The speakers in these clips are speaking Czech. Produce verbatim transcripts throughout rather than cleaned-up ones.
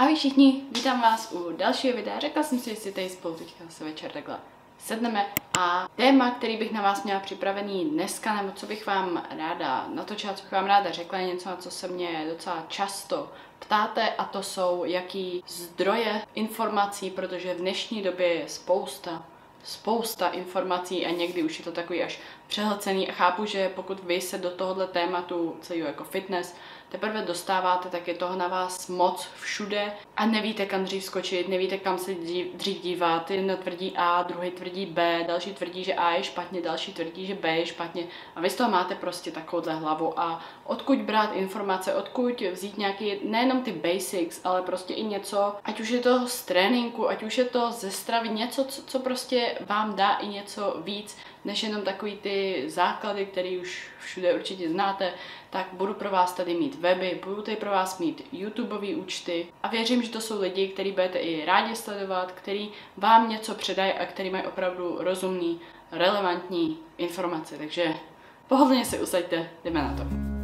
Ahoj všichni, vítám vás u dalšího videa. Řekla jsem si, že si tady spolu teďka se večer takhle sedneme a téma, který bych na vás měla připravený dneska, nebo co bych vám ráda natočila, co bych vám ráda řekla, je něco, na co se mě docela často ptáte, a to jsou jaký zdroje informací, protože v dnešní době je spousta spousta informací a někdy už je to takový až přehlcený a chápu, že pokud vy se do tohohle tématu celého jako fitness teprve dostáváte, tak je toho na vás moc všude a nevíte, kam dřív skočit, nevíte, kam se dřív dívat. Jeden tvrdí A, druhý tvrdí B, další tvrdí, že A je špatně, další tvrdí, že B je špatně a vy z toho máte prostě takovouhle hlavu. A odkud brát informace, odkud vzít nějaký, nejenom ty basics, ale prostě i něco, ať už je to z tréninku, ať už je to ze stravy, něco, co, co prostě vám dá i něco víc, než jenom takový ty základy, které už všude určitě znáte, tak budu pro vás tady mít weby, budu tady pro vás mít YouTubeové účty a věřím, že to jsou lidi, který budete i rádi sledovat, který vám něco předají a který mají opravdu rozumný, relevantní informace. Takže pohodlně se usaďte, jdeme na to.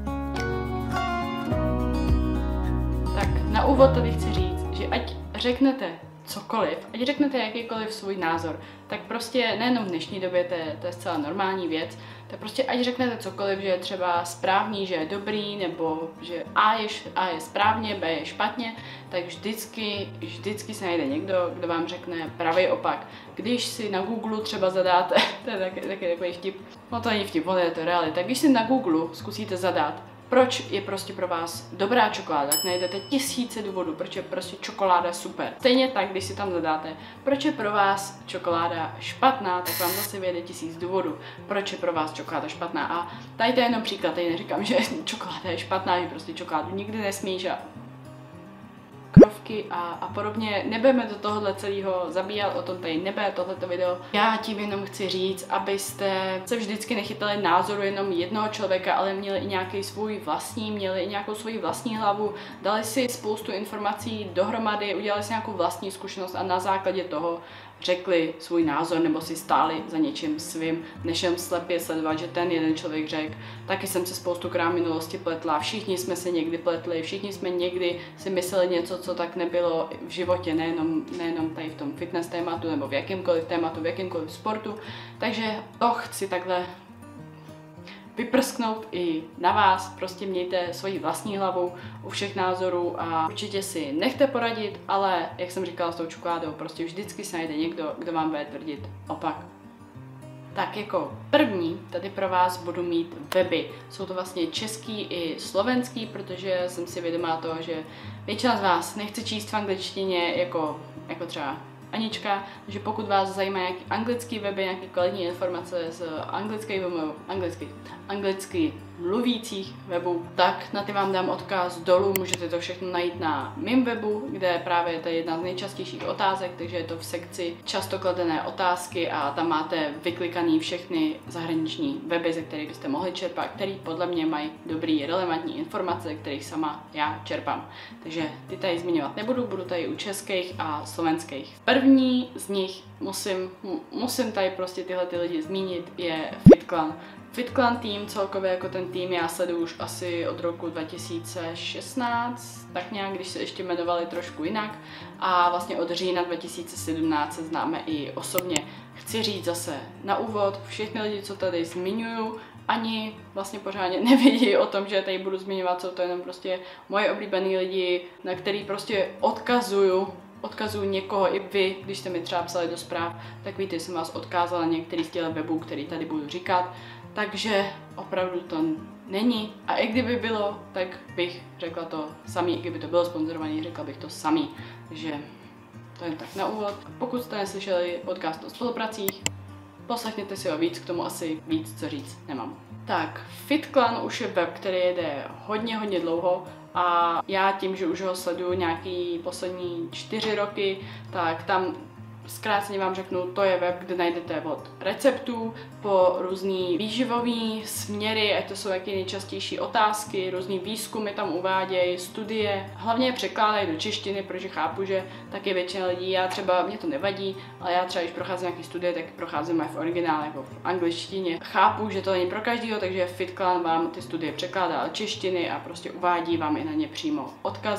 Tak na úvod tady chci říct, že ať řeknete cokoliv, ať řeknete jakýkoliv svůj názor, tak prostě nejenom v dnešní době, to je, to je zcela normální věc, tak prostě ať řeknete cokoliv, že je třeba správný, že je dobrý, nebo že A je, A je správně, B je špatně, tak vždycky, vždycky se najde někdo, kdo vám řekne pravý opak. Když si na Google třeba zadáte, to je taky, taky takový vtip, no to není vtip, je to realita, když si na Google zkusíte zadat, proč je prostě pro vás dobrá čokoláda, tak najdete tisíce důvodů, proč je prostě čokoláda super. Stejně tak, když si tam zadáte, proč je pro vás čokoláda špatná, tak vám zase vyjede tisíc důvodů, proč je pro vás čokoláda špatná. A tady to je jenom příklad, tady neříkám, že čokoláda je špatná, že prostě čokoládu nikdy nesmíš a krovky a, a podobně. Nebudeme do tohohle celého zabíjat, o tom tady nebude tohleto video. Já tím jenom chci říct, abyste se vždycky nechytali názoru jenom jednoho člověka, ale měli i nějaký svůj vlastní, měli i nějakou svoji vlastní hlavu, dali si spoustu informací dohromady, udělali si nějakou vlastní zkušenost a na základě toho řekli svůj názor nebo si stáli za něčím svým, než jen slepě sledovat, že ten jeden člověk řekl. Taky jsem se spoustukrát v minulosti pletla, všichni jsme se někdy pletli, všichni jsme někdy si mysleli něco, co tak nebylo v životě, nejenom, nejenom tady v tom fitness tématu nebo v jakýmkoliv tématu, v jakýmkoliv sportu. Takže to chci takhle vyprsknout i na vás, prostě mějte svoji vlastní hlavu u všech názorů a určitě si nechte poradit, ale jak jsem říkala s tou čokoládou, prostě vždycky se najde někdo, kdo vám bude tvrdit opak. Tak jako první tady pro vás budu mít weby. Jsou to vlastně český i slovenský, protože jsem si vědomá toho, že většina z vás nechce číst v angličtině jako, jako třeba Anička, takže pokud vás zajímá nějaký anglický weby, nějaké kvalitní informace z anglických webů, anglicky, anglicky mluvících webů, tak na ty vám dám odkaz dolů, můžete to všechno najít na mém webu, kde právě je to jedna z nejčastějších otázek, takže je to v sekci často kladené otázky a tam máte vyklikaný všechny zahraniční weby, ze kterých byste mohli čerpat, který podle mě mají dobrý, relevantní informace, ze kterých sama já čerpám. Takže ty tady zmiňovat nebudu, budu tady u českých a slovenských. První z nich musím, musím tady prostě tyhle ty lidi zmínit, je FitClan. FitClan tým, celkově jako ten tým, já sleduju už asi od roku dva tisíce šestnáct, tak nějak, když se ještě jmenovali trošku jinak a vlastně od října dva tisíce sedmnáct se známe i osobně. Chci říct zase na úvod, všechny lidi, co tady zmiňuju, ani vlastně pořádně nevědí o tom, že tady budu zmiňovat, jsou to jenom prostě moje oblíbený lidi, na který prostě odkazuju odkazuju někoho, i vy, když jste mi třeba psali do zpráv, tak víte, že jsem vás odkázala některý z těch webů, který tady budu říkat, takže opravdu to není. A i kdyby bylo, tak bych řekla to samý, i kdyby to bylo sponzorovaný, řekla bych to samý. Takže to je tak na úvod. Pokud jste neslyšeli podcast o spolupracích, poslechněte si ho víc, k tomu asi víc co říct nemám. Tak, FitClan už je web, který jede hodně, hodně dlouho a já tím, že už ho sleduju nějaký poslední čtyři roky, tak tam zkráceně vám řeknu, to je web, kde najdete od receptů po různý výživový směry, ať to jsou jaké nejčastější otázky, různý výzkumy tam uvádějí, studie. Hlavně je překládají do češtiny, protože chápu, že taky většina lidí, já třeba, mě to nevadí, ale já třeba, když procházím nějaké studie, tak procházím v originále, jako v angličtině. Chápu, že to není pro každého, takže FitClan vám ty studie překládá do češtiny a prostě uvádí vám i na ně přímo odkazy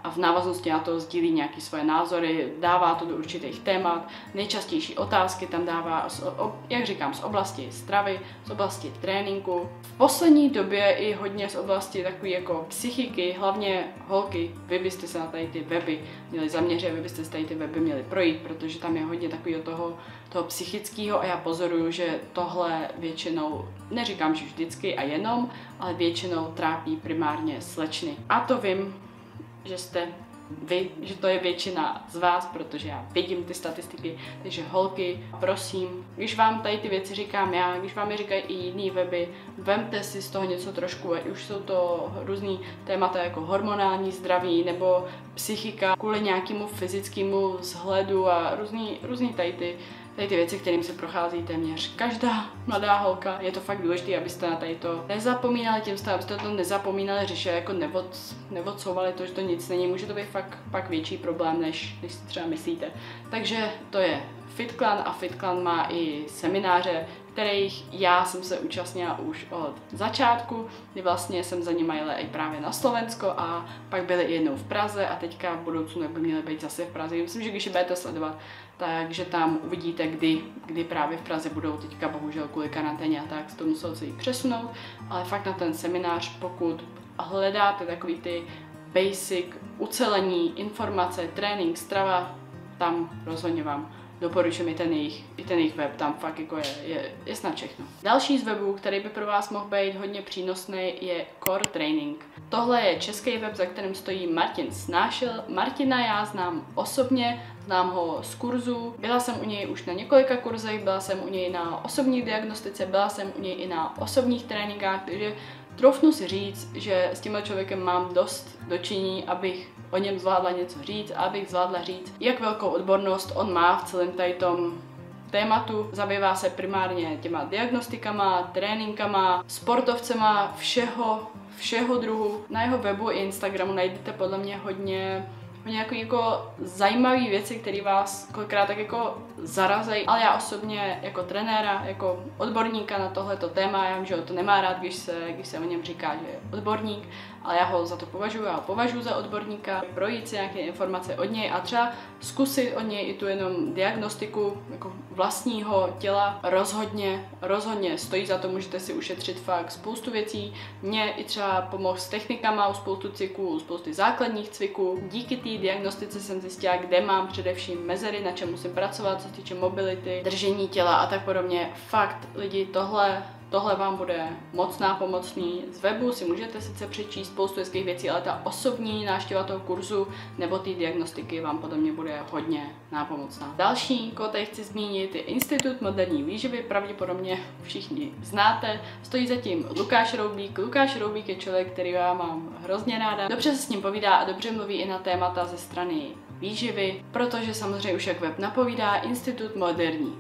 a v návaznosti na to sdílí nějaké svoje názory, dává to do určitých témat, nejčastější otázky tam dává, jak říkám, z oblasti stravy, z oblasti tréninku. V poslední době i hodně z oblasti takové jako psychiky, hlavně holky, vy byste se na tady ty weby měli zaměřit, vy byste se tady ty weby měli projít, protože tam je hodně takového toho, toho psychického a já pozoruju, že tohle většinou, neříkám, že vždycky a jenom, ale většinou trápí primárně slečny. A to vím, že jste vy, že to je většina z vás, protože já vidím ty statistiky, takže holky, prosím, když vám tady ty věci říkám já, když vám je říkají i jiný weby, vemte si z toho něco trošku, ať už jsou to různý témata jako hormonální zdraví nebo psychika kvůli nějakému fyzickému vzhledu a různý, různý tady ty Tady ty věci, kterým se prochází téměř každá mladá holka, je to fakt důležité, abyste na tady to nezapomínali tím stavem, abyste to nezapomínali řešit, jako nevod, nevodcouvali to, že to nic není, může to být fakt pak větší problém, než, než si třeba myslíte. Takže to je FitClan a FitClan má i semináře, kterých já jsem se účastnila už od začátku, kdy vlastně jsem za nimi jela i právě na Slovensko a pak byly i jednou v Praze a teďka v budoucnu by měly být zase v Praze. Myslím, že když je budete sledovat, takže tam uvidíte, kdy, kdy právě v Praze budou teďka bohužel kvůli karanténě a tak, to muselo celý přesunout, ale fakt na ten seminář, pokud hledáte takový ty basic ucelení, informace, trénink, strava, tam rozhodně vám doporučuji i ten jejich, i ten jejich web, tam fakt jako je, je, je snad všechno. Další z webů, který by pro vás mohl být hodně přínosný, je Core Training. Tohle je český web, za kterým stojí Martin Snášel. Martina já znám osobně, znám ho z kurzu, byla jsem u něj už na několika kurzech, byla jsem u něj na osobní diagnostice, byla jsem u něj i na osobních tréninkách, takže troufnu si říct, že s tímhle člověkem mám dost dočinění, abych o něm zvládla něco říct a abych zvládla říct, jak velkou odbornost on má v celém tady tom tématu. Zabývá se primárně těma diagnostikama, tréninkama, sportovcema, všeho, všeho druhu. Na jeho webu i Instagramu najdete podle mě hodně nějaké jako zajímavé věci, které vás kolikrát tak jako zarazejí, ale já osobně jako trenéra, jako odborníka na tohleto téma, já vím, že ho to nemá rád, když se, když se o něm říká, že je odborník, ale já ho za to považuji, já ho považuji za odborníka, projít si nějaké informace od něj a třeba zkusit od něj i tu jenom diagnostiku jako vlastního těla. Rozhodně, rozhodně stojí za to, můžete si ušetřit fakt spoustu věcí. Mě i třeba pomohl s technikama, u spoustu cviků, u spousty základních cviků. Díky té diagnostice jsem zjistila, kde mám především mezery, na čem musím pracovat, co se týče mobility, držení těla a tak podobně. Fakt lidi, tohle Tohle vám bude moc nápomocný. Z webu si můžete sice přečíst spoustu hezkých věcí, ale ta osobní návštěva toho kurzu nebo té diagnostiky vám podle mě bude hodně nápomocná. Další, koho tady chci zmínit, je Institut moderní výživy, pravděpodobně všichni znáte. Stojí zatím Lukáš Roubík. Lukáš Roubík je člověk, který já mám hrozně ráda. Dobře se s ním povídá a dobře mluví i na témata ze strany výživy, protože samozřejmě už jak web napovídá, Institut moderní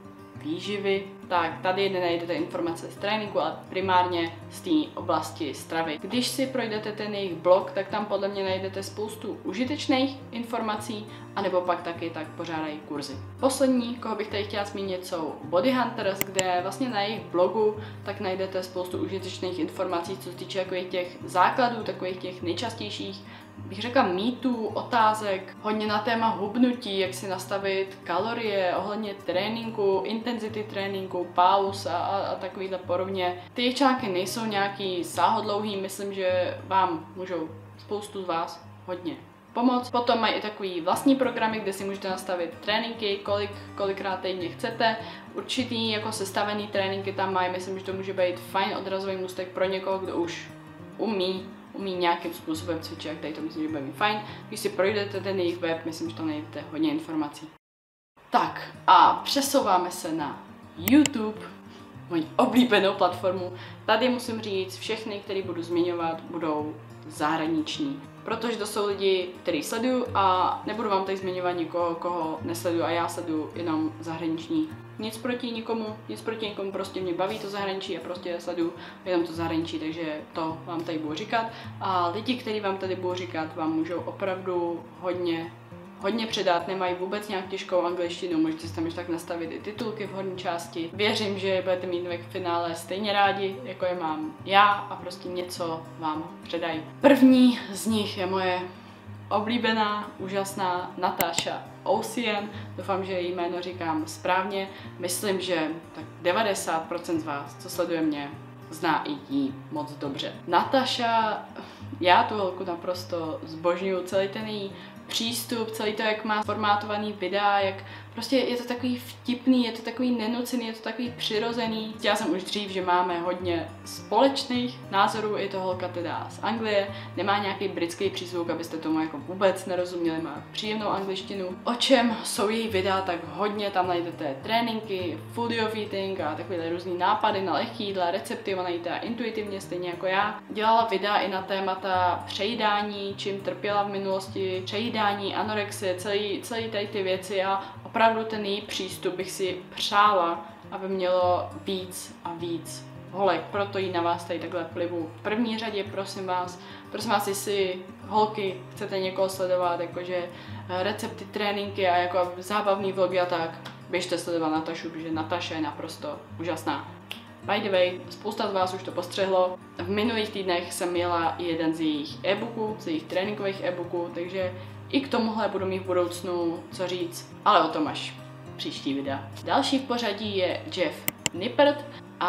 výživy, tak tady nenajdete informace z tréninku, ale primárně z té oblasti stravy. Když si projdete ten jejich blog, tak tam podle mě najdete spoustu užitečných informací, anebo pak taky tak pořádají kurzy. Poslední, koho bych tady chtěla zmínit, jsou Body Hunters, kde vlastně na jejich blogu tak najdete spoustu užitečných informací, co se týče takových těch základů, takových těch nejčastějších, bych řekla mýtů, otázek, hodně na téma hubnutí, jak si nastavit kalorie, ohledně tréninku, intenzity tréninku, pauz a, a, a takovýhle podobně. Ty články nejsou nějaký sáhodlouhý, myslím, že vám můžou spoustu z vás hodně pomoct. Potom mají i takový vlastní programy, kde si můžete nastavit tréninky, kolik, kolikrát týdně chcete. Určitý jako sestavený tréninky tam mají, myslím, že to může být fajn odrazový můstek pro někoho, kdo už umí umí nějakým způsobem cvičit, jak tady to myslím, že bude mít fajn. Když si projdete ten jejich web, myslím, že tam najdete hodně informací. Tak a přesouváme se na YouTube, moji oblíbenou platformu. Tady musím říct, všechny, které budu zmiňovat, budou zahraniční. Protože to jsou lidi, který sleduju a nebudu vám tady zmiňovat nikoho, koho nesleduju a já sleduju jenom zahraniční. Nic proti nikomu, nic proti nikomu, prostě mě baví to zahraničí a prostě sleduju jenom to zahraničí, takže to vám tady budu říkat. A lidi, kteří vám tady budu říkat, vám můžou opravdu hodně hodně předat, nemají vůbec nějak těžkou angličtinu, můžete si tam ještě tak nastavit i titulky v horní části. Věřím, že budete mít ve finále stejně rádi, jako je mám já a prostě něco vám předají. První z nich je moje oblíbená, úžasná Natasha Ocean. Doufám, že její jméno říkám správně. Myslím, že tak devadesát procent z vás, co sleduje mě, zná i jí moc dobře. Natasha, já tu holku naprosto zbožňuju, celý ten její přístup, celý to, jak má formátovaný videa, jak prostě je to takový vtipný, je to takový nenucený, je to takový přirozený. Já jsem už dřív, že máme hodně společných názorů, je to holka teda z Anglie, nemá nějaký britský přízvuk, abyste tomu jako vůbec nerozuměli, má příjemnou angličtinu. O čem jsou její videa, tak hodně tam najdete tréninky, food of eating a takové různý nápady na lehký jídla, recepty, ona jí teda intuitivně, stejně jako já. Dělala videa i na témata přejídání, čím trpěla v minulosti, přejídání, anorexie, celý, celý tady ty věci a opravdu ten její přístup bych si přála, aby mělo víc a víc holek, proto jí na vás tady takhle plivu. V první řadě, prosím vás, prosím vás, jestli holky chcete někoho sledovat, jakože recepty, tréninky a jako zábavný vlogy a tak, běžte sledovat Natašu, protože Natasha je naprosto úžasná. By the way, spousta z vás už to postřehlo. V minulých týdnech jsem měla jeden z jejich e-booků, z jejich tréninkových e-booků, takže i k tomuhle budu mít v budoucnu co říct, ale o tom až příští videa. Další v pořadí je Jeff Nippert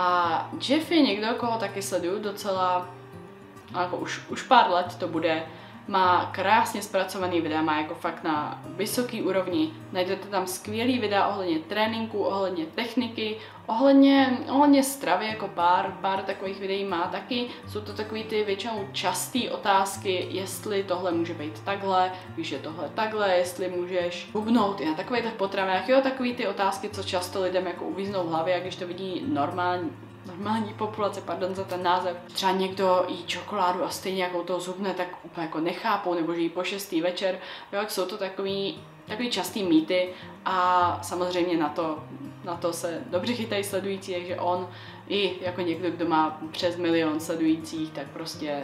a Jeff je někdo, koho taky sleduju docela, jako už, už pár let to bude. Má krásně zpracovaný videa, má jako fakt na vysoký úrovni. Najdete tam skvělý videa ohledně tréninku, ohledně techniky, ohledně, ohledně stravy, jako pár, pár takových videí má taky. Jsou to takový ty většinou časté otázky, jestli tohle může být takhle, když je tohle takhle, jestli můžeš hubnout i na takových potravinách. Jo, takový ty otázky, co často lidem jako uvíznou v hlavě, a když to vidí normální normální populace, pardon za ten název. Třeba někdo jí čokoládu a stejně jako to zhubne, tak úplně jako nechápou, nebo že jí po šestý večer. Jo, jak jsou to takový, takový častý mýty a samozřejmě na to, na to se dobře chytají sledující, takže on i jako někdo, kdo má přes milion sledujících, tak prostě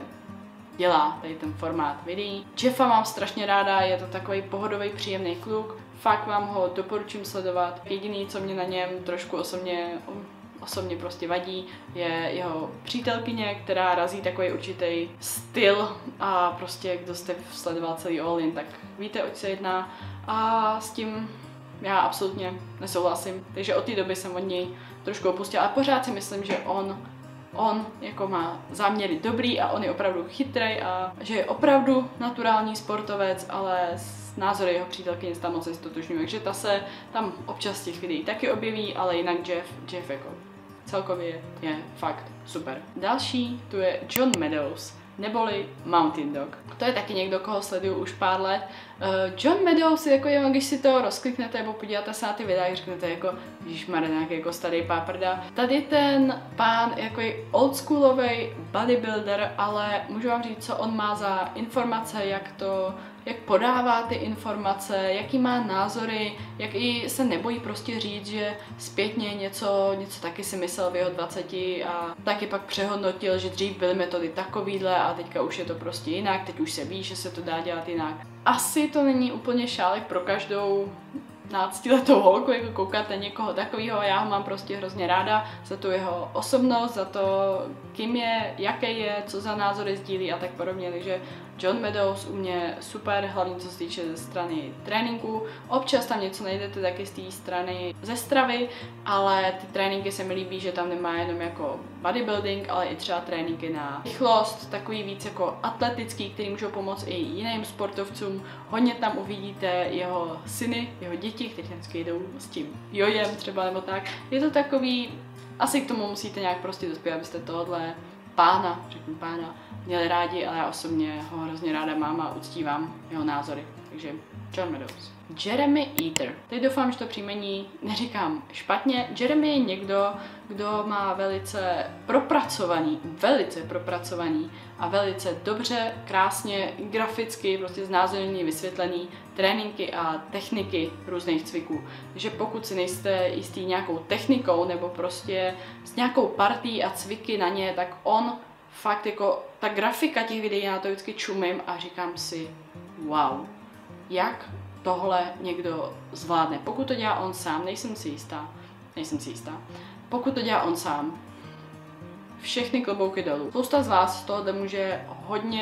dělá tady ten formát videí. Jeffa mám strašně ráda, je to takový pohodový, příjemný kluk. Fakt vám ho doporučím sledovat. Jediný, co mě na něm trošku osobně osobně prostě vadí, je jeho přítelkyně, která razí takový určitý styl a prostě, kdo jste sledoval celý All In, tak víte, oč se jedná a s tím já absolutně nesouhlasím, takže od té doby jsem od něj trošku opustila, ale pořád si myslím, že on on jako má záměry dobrý a on je opravdu chytrý a že je opravdu naturální sportovec, ale s názory jeho přítelkyně tam moc nestotožňuji, takže ta se tam občas těch videí taky objeví, ale jinak Jeff, Jeff jako celkově je fakt super. Další tu je John Meadows, neboli Mountain Dog. To je taky někdo, koho sleduju už pár let. Uh, John Meadows, jako je, když si to rozkliknete nebo podíváte se na ty videa, řeknete jako, ježišmarja, nějaký jako starý páprda. Tady ten pán jako je oldschoolový bodybuilder, ale můžu vám říct, co on má za informace, jak to jak podává ty informace, jaký má názory, jak i se nebojí prostě říct, že zpětně něco, něco taky si myslel v jeho dvaceti a taky pak přehodnotil, že dřív byly metody takovýhle a teďka už je to prostě jinak, teď už se ví, že se to dá dělat jinak. Asi to není úplně šálek pro každou náctiletou holku, jako koukat na někoho takového, já ho mám prostě hrozně ráda za tu jeho osobnost, za to, kým je, jaký je, co za názory sdílí a tak podobně, takže John Meadows u mě super, hlavně co se týče ze strany tréninku. Občas tam něco najdete taky z té strany ze stravy, ale ty tréninky se mi líbí, že tam nemá jenom jako bodybuilding, ale i třeba tréninky na rychlost, takový víc jako atletický, který můžou pomoct i jiným sportovcům. Hodně tam uvidíte jeho syny, jeho děti, kteří vždycky jdou s tím jojem třeba nebo tak. Je to takový, asi k tomu musíte nějak prostě dospět, abyste tohle pána, řeknu pána, měli rádi, ale já osobně ho hrozně ráda mám a uctívám jeho názory. Takže John Meadows. Jeremy Eater. Teď doufám, že to příjmení neříkám špatně. Jeremy je někdo, kdo má velice propracovaný, velice propracovaný a velice dobře, krásně, graficky, prostě znázornění vysvětlený tréninky a techniky různých cviků. Takže pokud si nejste jistý nějakou technikou nebo prostě s nějakou partí a cviky na ně, tak on fakt jako ta grafika těch videí, na to vždycky čumím a říkám si wow, jak tohle někdo zvládne. Pokud to dělá on sám, nejsem si jistá, nejsem si jistá. Pokud to dělá on sám, všechny klobouky dolů. Spousta z vás z tohohle může hodně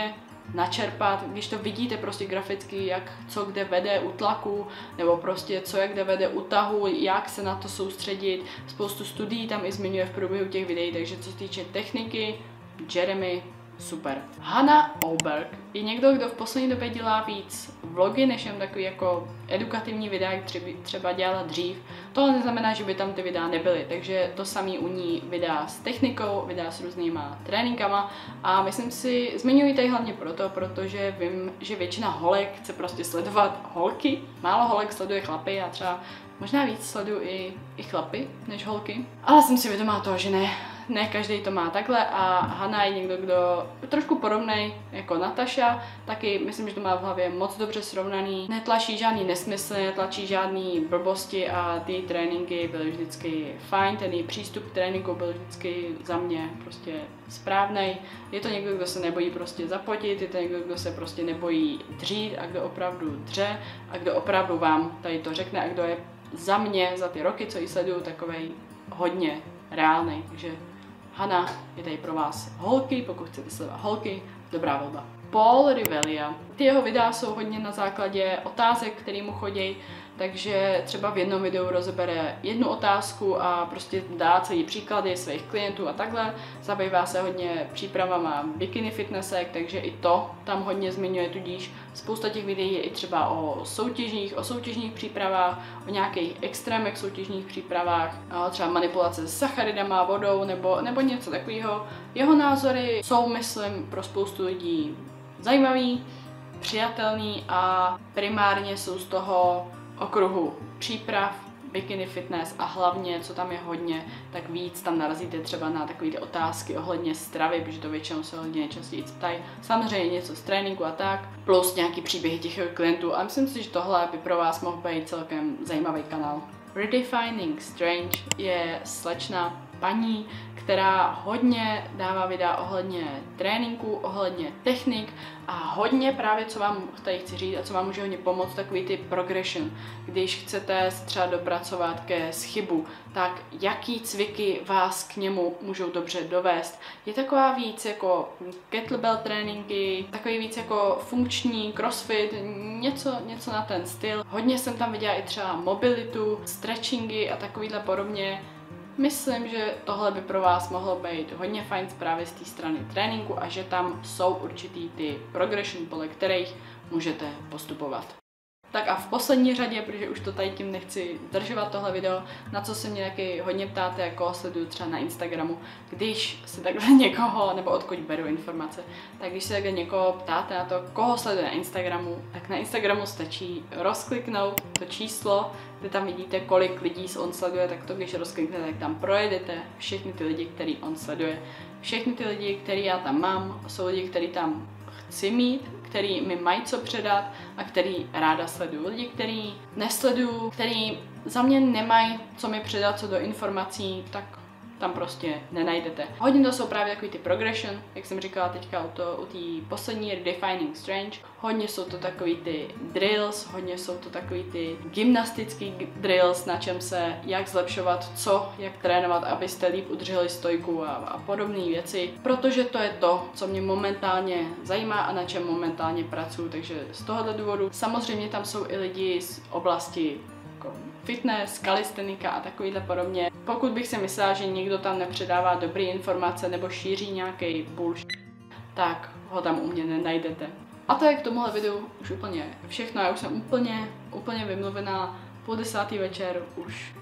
načerpat, když to vidíte prostě graficky, jak co kde vede u tlaku, nebo prostě co jak kde vede u tahu, jak se na to soustředit. Spoustu studií tam i zmiňuje v průběhu těch videí, takže co se týče techniky, Jeremy, super. Hannah Oberg je někdo, kdo v poslední době dělá víc vlogy, než jen takový jako edukativní videa, jak třeba dělala dřív. To ale neznamená, že by tam ty videa nebyly, takže to samý u ní videa s technikou, videa s různýma tréninkama a myslím si, zmiňuji tady hlavně proto, protože vím, že většina holek chce prostě sledovat holky, málo holek sleduje chlapy a třeba možná víc sleduju i, i chlapy než holky, ale jsem si vědomá toho, že ne, ne každý to má takhle a Hannah je někdo, kdo trošku podobnej jako Natasha, taky myslím, že to má v hlavě moc dobře srovnaný, netlačí žádný nesmysly, netlačí žádný blbosti a ty tréninky byly vždycky fajn, ten její přístup k tréninku byl vždycky za mě prostě správnej. Je to někdo, kdo se nebojí prostě zapotit, je to někdo, kdo se prostě nebojí dřít a kdo opravdu dře a kdo opravdu vám tady to řekne a kdo je za mě, za ty roky, co ji sleduju, takovej hodně reálnej, takže Hannah je tady pro vás holky, pokud chcete sledovat holky, dobrá volba. Paul Revelia. Ty jeho videa jsou hodně na základě otázek, které mu chodí, takže třeba v jednom videu rozebere jednu otázku a prostě dá celý příklady svých klientů a takhle. Zabývá se hodně přípravama bikini fitnessek, takže i to tam hodně zmiňuje, tudíž spousta těch videí je i třeba o soutěžních, o soutěžních přípravách, o nějakých extrémech soutěžních přípravách, třeba manipulace s sacharidama, vodou nebo, nebo něco takového. Jeho názory jsou, myslím, pro spoustu lidí zajímavý, přijatelný a primárně jsou z toho okruhu příprav, bikini fitness a hlavně, co tam je hodně, tak víc tam narazíte třeba na takové ty otázky ohledně stravy, protože to většinou se lidi nejčastěji ptají. Samozřejmě něco z tréninku a tak, plus nějaký příběhy těch klientů a myslím si, že tohle by pro vás mohl být celkem zajímavý kanál. Redefining Strange je slečna paní, která hodně dává videa ohledně tréninku, ohledně technik a hodně právě, co vám tady chci říct a co vám může hodně pomoct, takový ty progression. Když chcete se třeba dopracovat ke schybu, tak jaký cviky vás k němu můžou dobře dovést. Je taková víc jako kettlebell tréninky, takový víc jako funkční crossfit, něco, něco na ten styl. Hodně jsem tam viděla i třeba mobilitu, stretchingy a takovýhle podobně. Myslím, že tohle by pro vás mohlo být hodně fajn právě z té strany tréninku a že tam jsou určitý ty progression, podle kterých můžete postupovat. Tak a v poslední řadě, protože už to tady tím nechci zdržovat tohle video, na co se mě taky hodně ptáte, jako sleduju třeba na Instagramu, když se takhle někoho, nebo odkud beru informace, tak když se takhle někoho ptáte na to, koho sleduje na Instagramu, tak na Instagramu stačí rozkliknout to číslo, kde tam vidíte, kolik lidí on sleduje, tak to když rozkliknete, tak tam projedete všechny ty lidi, který on sleduje. Všechny ty lidi, který já tam mám, jsou lidi, který tam chci mít, který mi mají co předat a který ráda sleduju. Lidi, který nesleduju, který za mě nemají co mi předat, co do informací, tak tam prostě nenajdete. Hodně to jsou právě takový ty progression, jak jsem říkala teďka u, to, u té poslední Redefining Strange. Hodně jsou to takový ty drills, hodně jsou to takový ty gymnastický drills, na čem se, jak zlepšovat, co, jak trénovat, abyste líp udrželi stojku a, a podobné věci. Protože to je to, co mě momentálně zajímá a na čem momentálně pracuji, takže z tohoto důvodu. Samozřejmě tam jsou i lidi z oblasti jako fitness, kalistenika a takovýhle podobně. Pokud bych si myslela, že někdo tam nepředává dobré informace nebo šíří nějaký bullshit, tak ho tam u mě nenajdete. A to je k tomuhle videu už úplně všechno. Já už jsem úplně, úplně vymluvená. Půl desátý večer už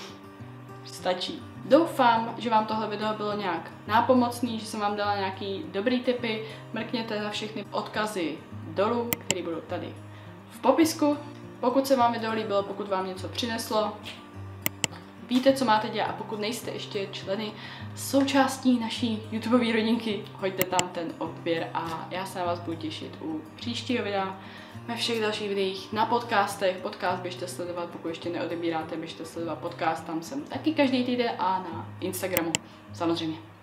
stačí. Doufám, že vám tohle video bylo nějak nápomocný, že jsem vám dala nějaký dobrý tipy. Mrkněte na všechny odkazy dolů, které budou tady v popisku. Pokud se vám video líbilo, pokud vám něco přineslo, víte, co máte dělat a pokud nejste ještě členy součástí naší YouTubeové rodinky, hoďte tam ten odběr a já se na vás budu těšit u příštího videa, ve všech dalších videích, na podcastech. Podcast běžte sledovat, pokud ještě neodebíráte, běžte sledovat podcast, tam jsem taky každý týden a na Instagramu samozřejmě.